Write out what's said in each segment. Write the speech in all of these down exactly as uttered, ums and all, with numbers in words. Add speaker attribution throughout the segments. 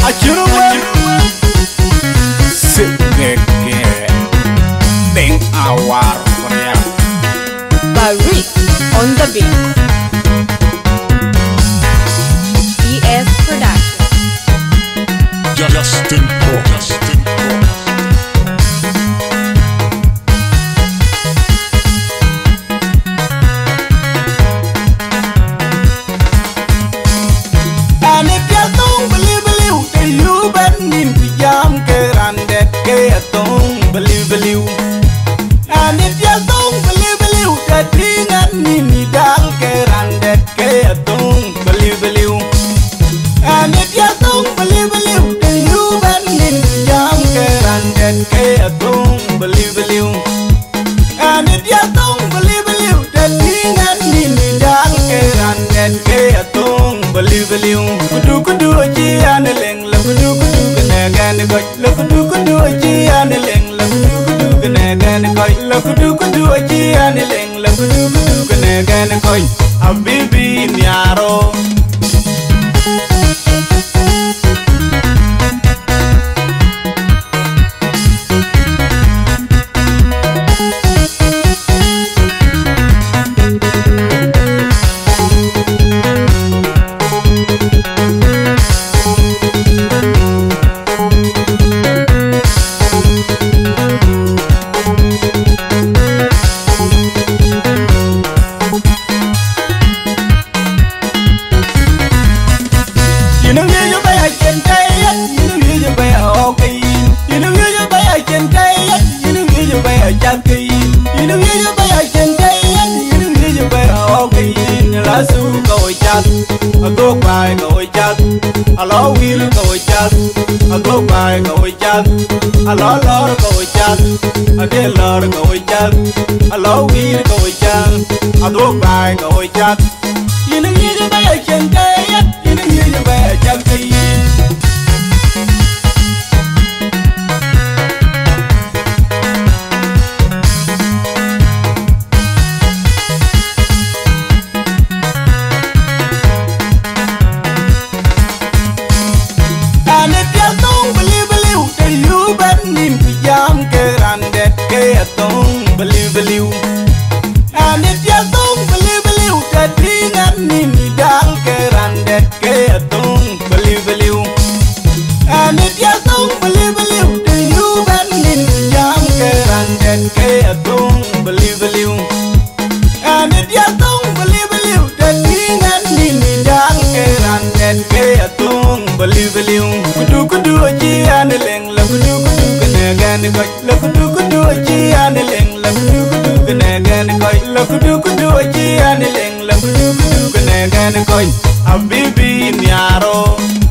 Speaker 1: Achuruwe Sibeke Ding awar korea
Speaker 2: Barik on the beat. E S Production.
Speaker 3: Justin Paul. Justin Paul.
Speaker 1: And if you don't believe, believe, then you bet me jam kerande ke don't believe, believe. And if you don't believe, believe, that thing and me dal kerande ke don't believe, believe. And if you don't believe, believe, then you bet me jam kerande ke don't believe, believe. And if you don't believe, believe, that thing and me dal kerande ke don't believe, believe. Kudu kudu aji ane leng la kudu kudu kene gane koi la kudu kudu aji ane leng la kudu kudu kene gane koi la kudu kudu aji ane leng la kudu kudu kene gane koi Habibi Nyaro. You know you buy I can take it. You know you buy a okay. You know you buy I can take it. You know you buy a jacket. You know you buy I can take it. You know you buy a okay. La su go chat, a go by go chat, a law wheel go chat, a go by go chat, a law lord go chat, a dear lord go chat, a law wheel go chat, a go by go chat. You know you buy I can take it. You know you buy a jacket. And if you don't believe, believe, then you bet me jam kerande ke don't believe, believe. And if you don't believe, believe, that thing and me dal kerande ke don't believe, believe. And if you don't believe, believe, then you bet me jam kerande ke don't believe, believe. And if you don't believe, believe, that thing and me dal kerande ke don't believe, believe. Kudu kudu aji ane leng la kudu kudu kene gane koi la kudu kudu aji ane leng la kudu kudu kene gane koi la kudu kudu aji ane leng la kudu kudu kene gane koi Habibi Nyaro.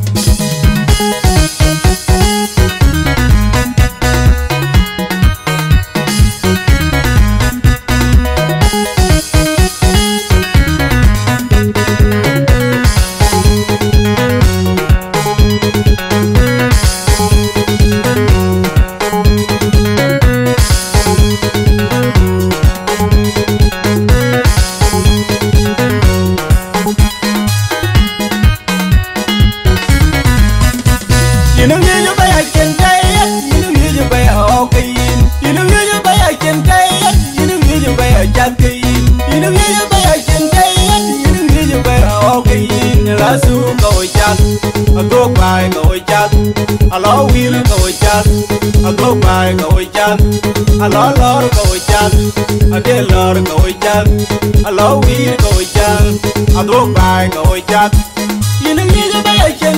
Speaker 1: You know you buy I can take it. You know you buy a okay. You know you buy I can take it. You know you buy a jacket. You know you buy I can take it. You know you buy a okay. La su go chat, a go by go chat, a law wheel go chat, a go by go chat, a law lord go chat, a dear lord go chat, a law wheel go chat, a go by go chat. You know you buy I can